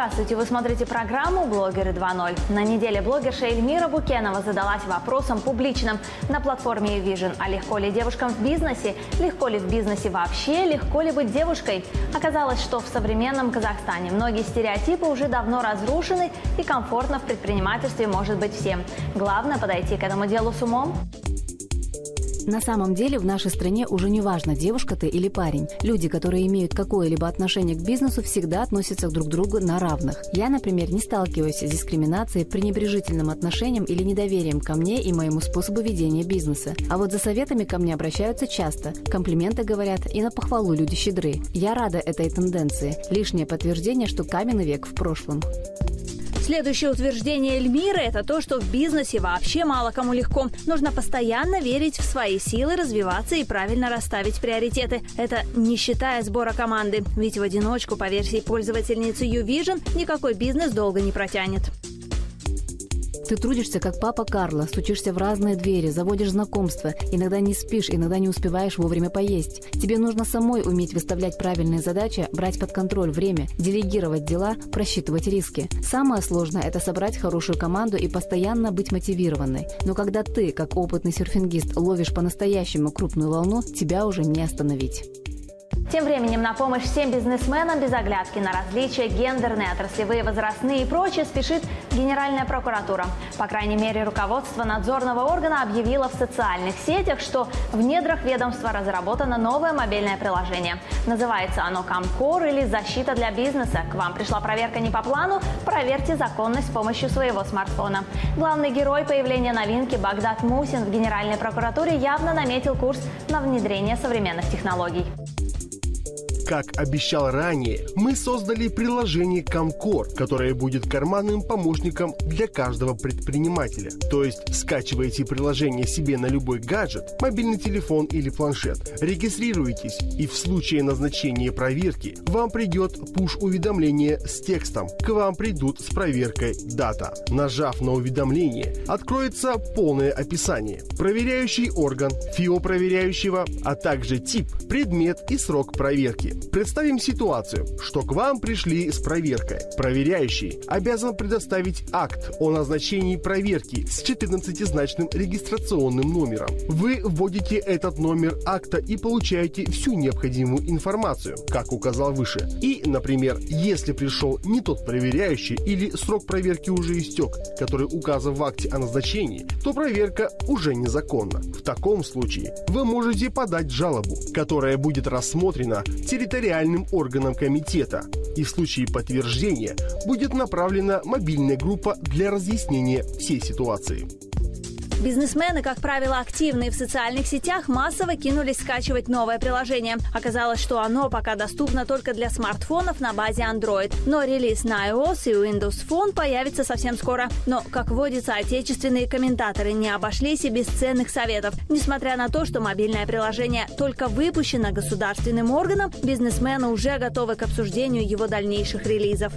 Здравствуйте! Вы смотрите программу «Блогеры 2.0». На неделе блогерша Эльмира Букенова задалась вопросом публичным на платформе YouVision. А легко ли девушкам в бизнесе? Легко ли в бизнесе вообще? Легко ли быть девушкой? Оказалось, что в современном Казахстане многие стереотипы уже давно разрушены и комфортно в предпринимательстве может быть всем. Главное – подойти к этому делу с умом. На самом деле в нашей стране уже не важно, девушка ты или парень. Люди, которые имеют какое-либо отношение к бизнесу, всегда относятся друг к другу на равных. Я, например, не сталкиваюсь с дискриминацией, пренебрежительным отношением или недоверием ко мне и моему способу ведения бизнеса. А вот за советами ко мне обращаются часто. Комплименты говорят, и на похвалу люди щедры. Я рада этой тенденции. Лишнее подтверждение, что каменный век в прошлом. Следующее утверждение Эльмиры – это то, что в бизнесе вообще мало кому легко. Нужно постоянно верить в свои силы, развиваться и правильно расставить приоритеты. Это не считая сбора команды. Ведь в одиночку, по версии пользовательницы YouVision, никакой бизнес долго не протянет. Ты трудишься, как папа Карло, стучишься в разные двери, заводишь знакомства, иногда не спишь, иногда не успеваешь вовремя поесть. Тебе нужно самой уметь выставлять правильные задачи, брать под контроль время, делегировать дела, просчитывать риски. Самое сложное – это собрать хорошую команду и постоянно быть мотивированной. Но когда ты, как опытный серфингист, ловишь по-настоящему крупную волну, тебя уже не остановить. Тем временем на помощь всем бизнесменам без оглядки на различия гендерные, отраслевые, возрастные и прочее спешит Генеральная прокуратура. По крайней мере, руководство надзорного органа объявило в социальных сетях, что в недрах ведомства разработано новое мобильное приложение. Называется оно «Комкор» или «Защита для бизнеса». К вам пришла проверка не по плану? Проверьте законность с помощью своего смартфона. Главный герой появления новинки Багдад Мусин в Генеральной прокуратуре явно наметил курс на внедрение современных технологий. Как обещал ранее, мы создали приложение Комкор, которое будет карманным помощником для каждого предпринимателя. То есть скачиваете приложение себе на любой гаджет, мобильный телефон или планшет, регистрируетесь, и в случае назначения проверки вам придет пуш-уведомление с текстом. К вам придут с проверкой дата. Нажав на уведомление, откроется полное описание. Проверяющий орган, ФИО проверяющего, а также тип, предмет и срок проверки. Представим ситуацию, что к вам пришли с проверкой. Проверяющий обязан предоставить акт о назначении проверки с 14-значным регистрационным номером. Вы вводите этот номер акта и получаете всю необходимую информацию, как указал выше. И, например, если пришел не тот проверяющий или срок проверки уже истек, который указан в акте о назначении, то проверка уже незаконна. В таком случае вы можете подать жалобу, которая будет рассмотрена территориальным органом комитета, и в случае подтверждения будет направлена мобильная группа для разъяснения всей ситуации. Бизнесмены, как правило, активные в социальных сетях, массово кинулись скачивать новое приложение. Оказалось, что оно пока доступно только для смартфонов на базе Android. Но релиз на iOS и Windows Phone появится совсем скоро. Но, как водится, отечественные комментаторы не обошлись и без ценных советов. Несмотря на то, что мобильное приложение только выпущено государственным органом, бизнесмены уже готовы к обсуждению его дальнейших релизов.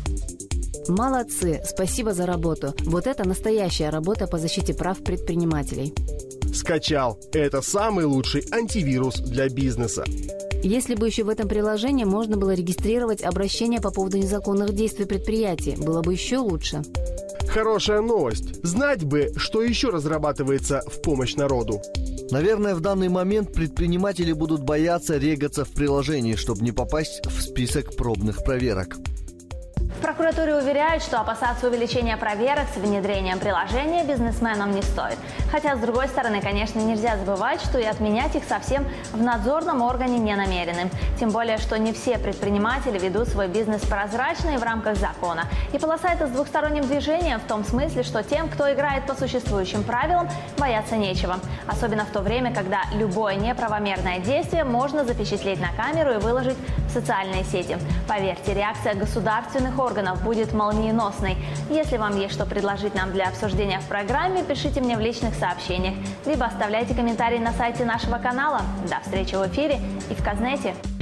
Молодцы, спасибо за работу. Вот это настоящая работа по защите прав предпринимателей. Скачал. Это самый лучший антивирус для бизнеса. Если бы еще в этом приложении можно было регистрировать обращения по поводу незаконных действий предприятий, было бы еще лучше. Хорошая новость. Знать бы, что еще разрабатывается в помощь народу. Наверное, в данный момент предприниматели будут бояться регаться в приложении, чтобы не попасть в список пробных проверок. В прокуратуре уверяют, что опасаться увеличения проверок с внедрением приложения бизнесменам не стоит. Хотя, с другой стороны, конечно, нельзя забывать, что и отменять их совсем в надзорном органе не намерены. Тем более, что не все предприниматели ведут свой бизнес прозрачно и в рамках закона. И полоса это с двухсторонним движением в том смысле, что тем, кто играет по существующим правилам, бояться нечего. Особенно в то время, когда любое неправомерное действие можно запечатлеть на камеру и выложить в социальные сети. Поверьте, реакция государственных органов будет молниеносной. Если вам есть что предложить нам для обсуждения в программе, пишите мне в личных сообщениях, либо оставляйте комментарии на сайте нашего канала. До встречи в эфире и в Казнете.